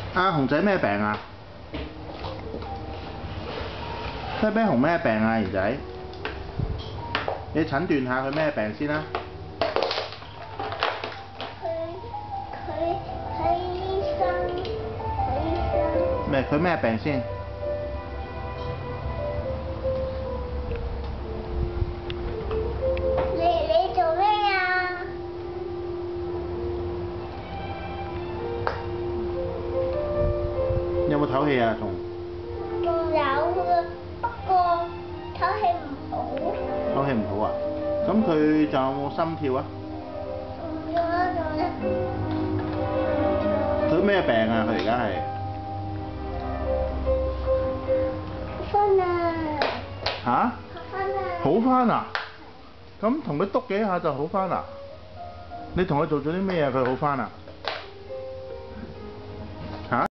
阿熊仔咩病啊？啤啤熊咩病啊？兒仔，你診斷下佢咩病先啦。 佢睇醫生，睇醫生。 佢咩病先？ 你做咩啊？ 有冇唞氣啊？仲有啊，不過唞氣唔好。 唞氣唔好啊？咁佢仲有冇心跳啊？ 仲有。 佢咩病啊？佢而家係好返啦！ 嚇？ 好返啦！ 好返啊？咁同佢篤幾下就好返啦？你同佢做咗啲咩啊？佢好返啊？